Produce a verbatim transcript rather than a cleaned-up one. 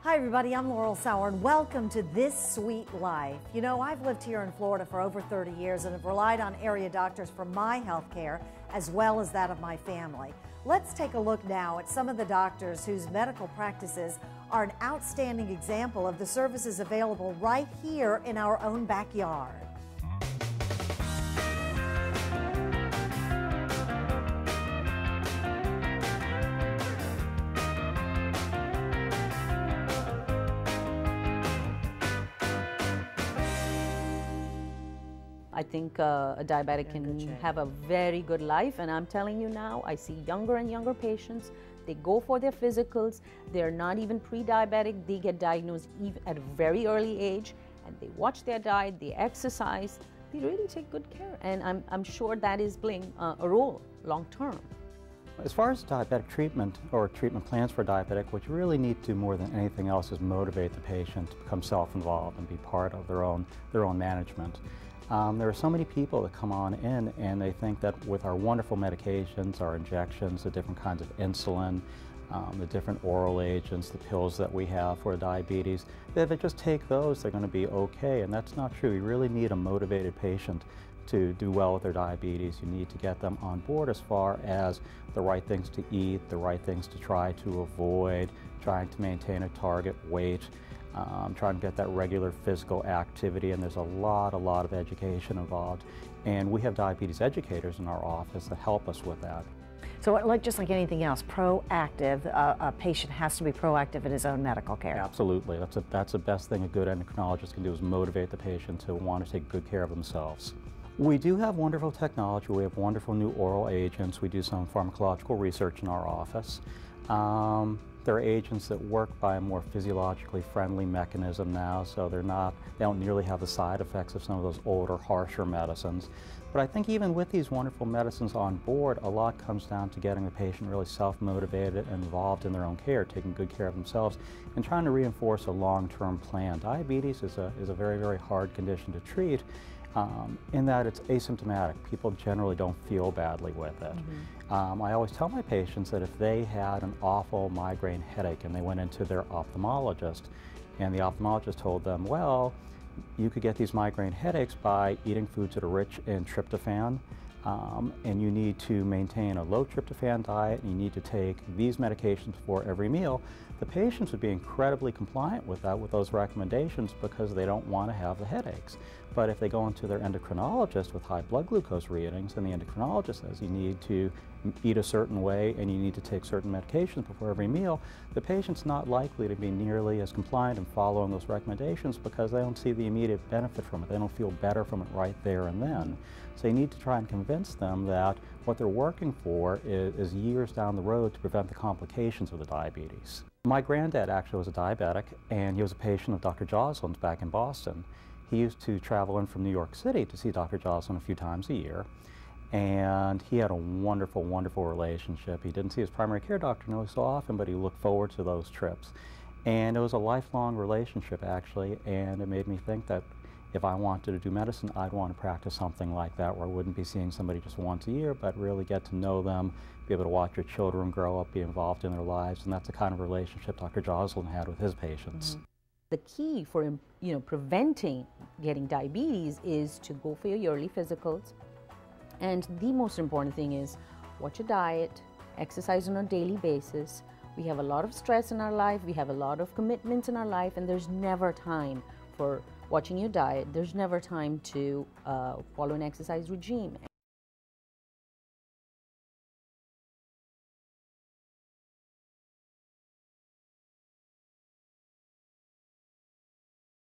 Hi everybody, I'm Laurel Sauer and welcome to This Sweet Life. You know, I've lived here in Florida for over thirty years and have relied on area doctors for my health care as well as that of my family. Let's take a look now at some of the doctors whose medical practices are an outstanding example of the services available right here in our own backyard. I think uh, a diabetic can have a very good life, and I'm telling you now, I see younger and younger patients. They go for their physicals. They're not even pre-diabetic. They get diagnosed even at a very early age, and they watch their diet, they exercise, they really take good care, and I'm, I'm sure that is playing uh, a role long term. As far as diabetic treatment or treatment plans for diabetic, what you really need to more than anything else is motivate the patient to become self-involved and be part of their own, their own management. Um, there are so many people that come on in and they think that with our wonderful medications, our injections, the different kinds of insulin, um, the different oral agents, the pills that we have for diabetes, that if they just take those, they're going to be okay. And that's not true. You really need a motivated patient to do well with their diabetes. You need to get them on board as far as the right things to eat, the right things to try to avoid, trying to maintain a target weight, um, trying to get that regular physical activity, and there's a lot, a lot of education involved. And we have diabetes educators in our office that help us with that. So like, just like anything else, proactive, uh, a patient has to be proactive in his own medical care. Absolutely. That's, a, that's the best thing a good endocrinologist can do, is motivate the patient to want to take good care of themselves. We do have wonderful technology. We have wonderful new oral agents. We do some pharmacological research in our office. Um, there are agents that work by a more physiologically friendly mechanism now, so they're not, they don't nearly have the side effects of some of those older, harsher medicines. But I think even with these wonderful medicines on board, a lot comes down to getting the patient really self-motivated and involved in their own care, taking good care of themselves, and trying to reinforce a long-term plan. Diabetes is a, is a very, very hard condition to treat. Um, in that it's asymptomatic. People generally don't feel badly with it. Mm-hmm. um, I always tell my patients that if they had an awful migraine headache and they went into their ophthalmologist, and the ophthalmologist told them, well, you could get these migraine headaches by eating foods that are rich in tryptophan, um, and you need to maintain a low tryptophan diet, and you need to take these medications before every meal, the patients would be incredibly compliant with that, with those recommendations, because they don't want to have the headaches. But if they go into their endocrinologist with high blood glucose readings, and the endocrinologist says you need to eat a certain way and you need to take certain medications before every meal, the patient's not likely to be nearly as compliant in following those recommendations, because they don't see the immediate benefit from it. They don't feel better from it right there and then. So you need to try and convince them that what they're working for is, is years down the road to prevent the complications of the diabetes. My granddad actually was a diabetic, and he was a patient of Doctor Joslin's back in Boston. He used to travel in from New York City to see Doctor Joslin a few times a year, and he had a wonderful, wonderful relationship. He didn't see his primary care doctor nearly so often, but he looked forward to those trips. And it was a lifelong relationship, actually, and it made me think that if I wanted to do medicine, I'd want to practice something like that, where I wouldn't be seeing somebody just once a year, but really get to know them, be able to watch your children grow up, be involved in their lives, and that's the kind of relationship Doctor Joslin had with his patients. Mm-hmm. The key for, you know, preventing getting diabetes is to go for your yearly physicals, and the most important thing is watch your diet, exercise on a daily basis. We have a lot of stress in our life, we have a lot of commitments in our life, and there's never time for watching your diet. There's never time to uh, follow an exercise regime.